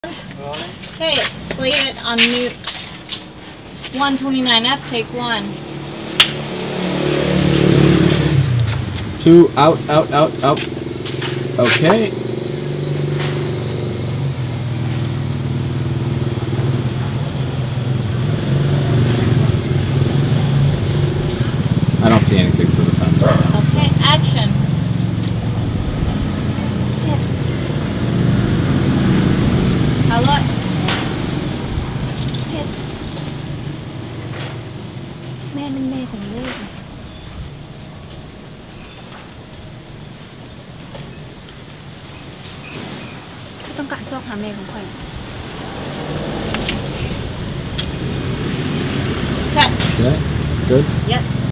Okay, slate it on mute. 129F, take 1. 2, out. Okay. I don't see anything for the fence right now. Okay, action. Hello. Man, ต้องการซอกหาแม่ของข่อย Cut. Okay, good. Yep.